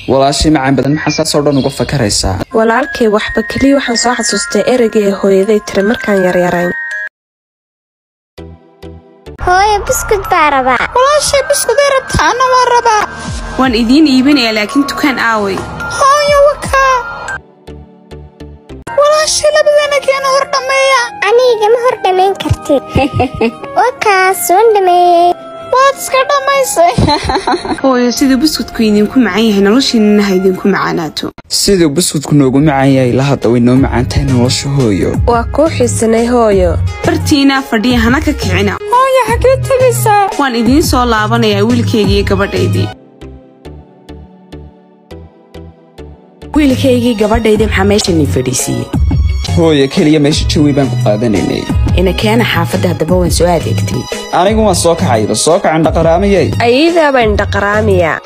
walaashay macaan badan maxaa saas oo dhan uga fakaraysaa walaalkay waxba kaliya waxaan soo xasuustay ereyga hooyaday tiri markaan yaryarayn hooyo biskud baa rabaa walaashay biskud ay rabtaana waa rabaa waan idiin iibinayaa laakiin dukaan aaway hooyo wakaa walaashay labadana keena hor dhameeya aniga ma hor dhameyn kartid wakaas waan dhameeyey waad iska dhamaysay hooyo siduu buskudku idinku macaan yahay noloshiinana ha idinku macaanaato siduu buskudku noogu macaan yahay la hadda way noo macaan tahay nolosha hooyo waa kuu xiisanay hooyo bartiinaa fadhiya hana ka kicina hooyo xagee tegaysaa waan idiin soo laabanayaa wiilkaygii gabadhaydii wiilkaygii gabadhaydii maxaa meeshani fadhiisiiyey hooyo keliya meesha jawi baan ku qaadanaynay ina keena xaafadda haddaba waan soo adeegtay anigu waan soo kacayba soo kacan dhaqaraamayay ayadaa baan dhaqaraamiyaa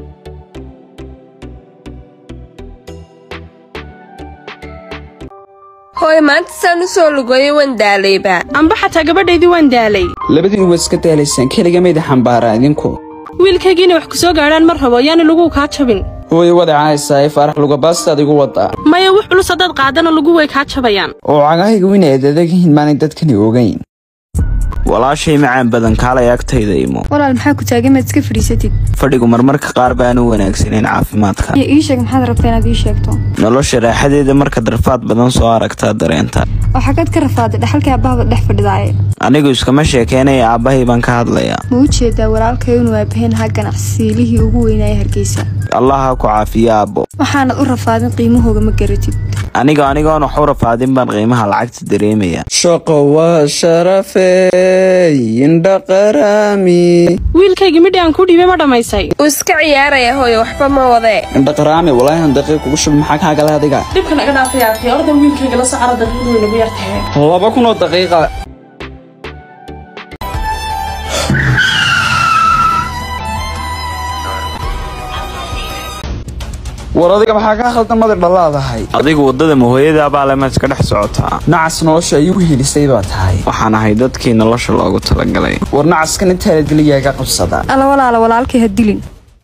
hooyo maanta saan u soo lugoyo waan daalayba amba xataa gabadhaydii waan daalay labadiin waa iska daalaysaan keliga mayda xambaaraa idinku wiilkaygiina wax ku soo gaadhaan mar rabo yaani lagu kaa jabin hooyo wadacaaysaa faarax lugabaasta igu wadaa maya wax culus haddaad qaadana lagu way kaa jabayaan oo cagahayga wina adadagihiin maanay dadkani ogayn walaashay macaan badan kaalay agtayda imo walaal maxaa ku taagan maad iska fadhiisatid fadhigu marmarka qaar baanu wanaagsaneyn caafimaadka ii sheeg maxaad rabtaa inaad ii sheegto nolosha raaxadeeda marka darfaad badan soo aragtaa dareenta oo xagad ka rafaaday dhaxalkii aabbaha dhex fadhidaaye anigu iskama sheekeynaya aabbahay baan ka hadlayaa ma u jeedaa walaalkay inuu aabaheen ha ganacsiilihii ugu weynaaya hargeysa allah ha ku caafiyo aabbo waxaanad u rafaadin qiimahooga ma garatid anigoon wax u rafaadin baan qiimaha lacagta dareemaya shaqo waa sharafey indhaqaraami wiilkaygii midhi aan ku dhiibay ma dhammaysay uu iska ciyaaraya hooyo waxba ma wadee indhaqaraami walaahi han daqiiq kugu shub maxaa kaa gala adiga dhibka naga dhaafayaa ordan wiilkayga la socda daqiiqdu way nagu yartahay 2,000 daqiiqa war adiga maxaa ka khaldan madax dhalaadahay adigu wadada hooyada baa la iska dhex socotaa nacas nolosha ay u helisay baa tahay waxaan ahay dadkii nolosha loogu talagalay war nacaskan inta la geliyaga qabsada ala walaalkay ha dilin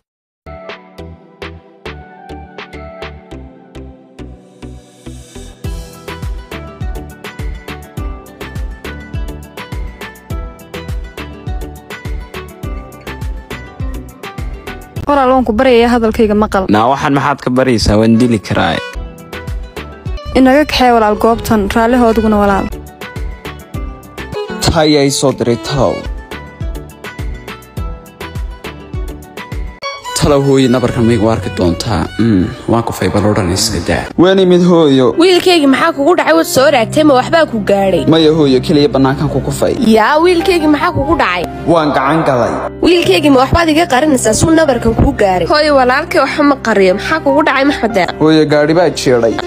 walaal waan ku baryayaa hadalkayga maqal naa waxaan maxaad ka baraysaa waan dili karaa inaga kaxee walaal goobtan raallihoodiguna walaal tayay soo diray talo hooyo nabarka maygu arki doontaa waan ku faybalodhan iska daa waan imid hooyo wiilkaygi maxaa kugu dhacay wad soo raagtay ma waxbaa ku gaadhay maya hooyo keliya bannaankan ku kufay yaa wiilkaygi maxaa kugu dhacay waan gacan galay wiilkaygi ma waxbaad iga qarinaysaa suu nabarkan kuu gaaray hooyo walaalkay waxba ma qariyo maxaa kugu dhacay maxmedee hooyo gaadhi baa jeedhay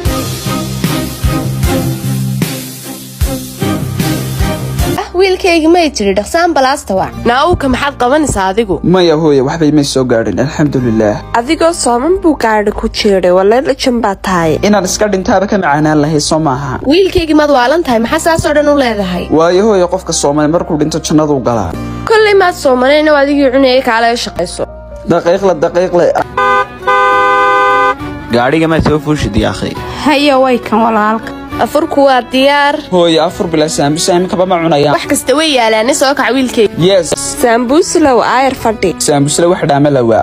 wiilkaygi may tiri dhaqsaan balaasta waa naawka maxaad qabanaysaa adigu maya hooyo waxbay may soo gaadhin alxamdulillaah adigoo sooman buu gaadhi ku jiiday walaalajan baa tahay inaan iska dhintaaba ka macaanaan lahay soo maaha wiilkaygi maad waalan tahay maxaa saasoo dhan u leedahay waayo hooyo qofka soomay markuu dhinto jannaduu galaa kollay maad soomanayna adigii cunayay kaale shaqayso daqiiqle gaadhiga maad soo fuushid yaakhay haya way kan walaalka afurku waa diyaar hooyo afur bila saambusa imikaba ma cunayaan wax kasta way yaalaane soo kaca wiilkayga yes saambuslow aayar fadhi saambusle wax dhaama lawaa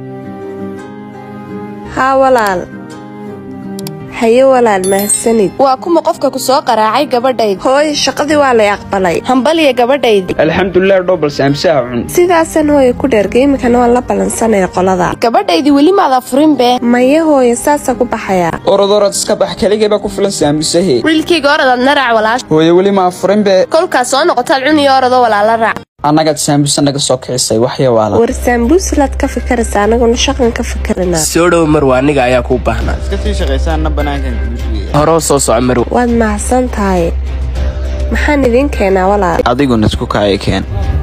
haa walaal haye walaal mahadsanid waa kuma qofka ku soo qaraacay gabadhayd hooyo shaqadii waa lay aqbalay hambaliya gabadhaydii alxamdulilah dhobal saambusaha cun sidaasan hooyo ku dheergay imikana waan la ballansanaya qolada gabadhaydii weli maad afurin bee maya hooyo saasa ku baxayaa orod iska bax keligayba ku filan saambusahe wiilkayga oradaad na raac walaash hooyo weli ma afurin bee kolkaas soo noqotaad cuniyo orodoo walaala raac annagaad saambusa naga soo kicisay waxya waala war saambuuslaad ka fikiraysa anaguna shaqan ka fikirana soo dhow marwa aniga ayaa kuu baahnaa iska sii shaqaysaanna bannaankan horoo soo soco marwa waad mahadsan tahay maxaan idiin keenaa walaal adiguna isku kaaya keen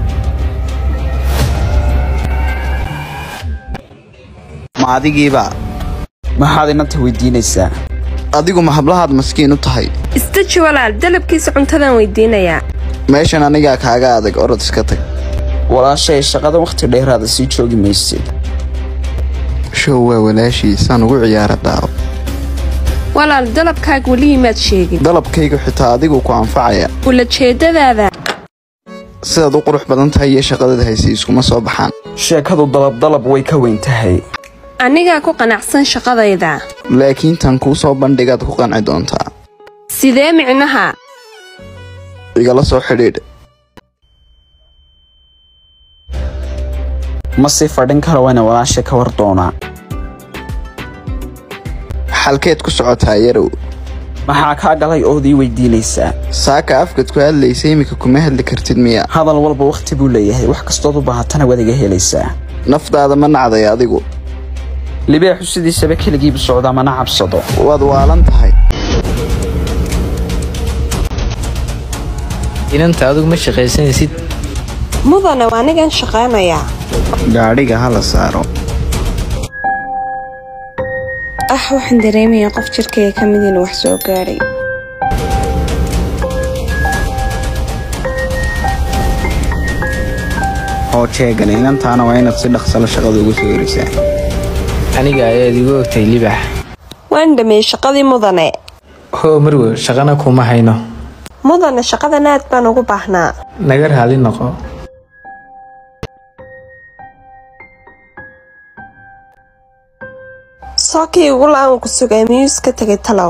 ma adigiiba maxaad inanta weydiinaysaa adigu ma hablahaad maskiin u tahay istaji walaal dalabkiisa cuntadan weydiinayaa meeshan anigaa kaaga adag orod iska tag walaashay shaqada wakhti dheeraada sii joogi maysid show waa walaashiisaan ugu ciyaara daawo. walaal dalabkaaga weli imaad sheegin. dalabkaygu xitaa adigu ku anfacaya. ula jeedadaada sidaad u qurux badan tahay iyo shaqadada haysi iskuma soo baxaan. sheekadu dalab way ka weyn tahay. anigaa ku qanacsan shaqadayda. laakiin tan kuu soo bandhigaad ku qanci doontaa. sidee micnaha? igala soo xidhiidh. ma sii fadhin karo waana walaasha ka war doonaa. halkeed ku socotaa yarow? maxaa kaa galay oodii weydiinaysaa? saaka afkad ku hadlaysay imika kuma hadli kartid miya? hadal walba waqti buu leeyahay, wax kastood u baahatana waad iga helaysaa. naftaada ma nacday adigu? libaaxu sidiisaba keligiiba socdaa mana cabsado. waad waalan tahay. inanta adigu ma shaqaysanaysid. mudane waa anigan shaqaynayaa. gaadhiga hala saaro. waxaan dareemayaa qof jirkayga ka mid inuu wax soo gaadhay. oo jeegan inantaana waa inaad si dhaqsala shaqada ugu soo horisaa. aniga ayaad igu ogtay libax. waan dhameeyey shaqadii mudane. hoo marwo shaqana kuma hayno. mudane shaqadan aad baan ugu baahnaa. naga raali noqo. sookii ugu la'aan ku sugay miyuu iska tegay talow.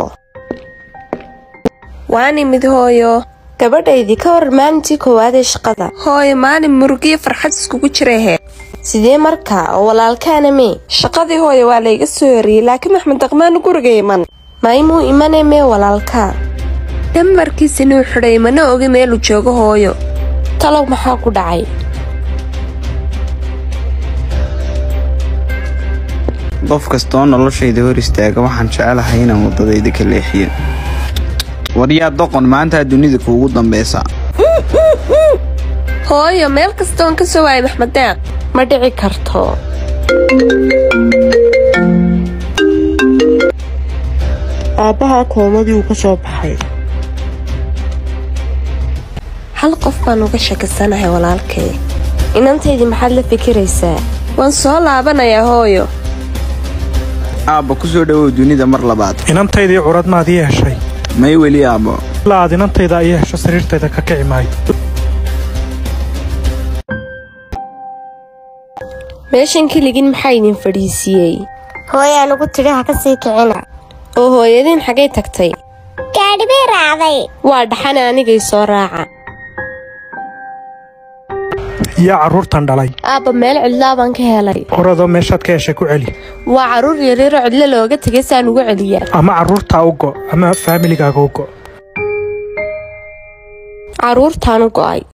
waan imid hooyo. gabadhaydii ka war maalintii koowaad ee shaqada. hooyo maalin murugiyo farxad iskugu jirahe. sidee markaa oo walaalkaana mee? shaqadii hooyo waa layga soo horiyey laakiin maxmed daqmaan guriga iman. maymuu imanee mee walaalkaa? dambarkiisa inuu xidhay mana ogi meelu joogo hooyo. talow maxaa ku dhacay? qof kastoo noloshayda hor istaaga waxaan jecelahay inaan waddadayda ka leexiyo. waryaa doqon maanta dunida kuugu dambaysa. hooyo meel kastoon ka soo waayay maxmed deeq. ma dhici karto. aabbahaa koomadii uu ka soo baxay. hal qof baan uga shakisanahay walaalkay. inantaydii maxaad la fikiraysaa? waan soo laabanayaa hooyo. aabba ku soo dhawow dunida mar labaad. inantaydii curad maad ii heshay? may weli aabbo. ilaa aad inantayda ii hesho sariirtayda ka kici maayo. meeshan keligin maxaa idin fadhiisiiyey? hooyaa lagu tidhi ha ka sii kicina. oo hooyadiin xaggay tagtay? gaadhi bay raacday. waa dhaxana anigay soo raaca. yaa carruurtan dhalay? aabba meel cidlaa baan ka helay. oradoo meeshaad ka heshay ku celi. waa carruur yaryaroo cidlo looga tegay saan ugu celiyaa. ama carruurtaa u go' ama faamiligaaga u go'. carruurtaan u go'ay.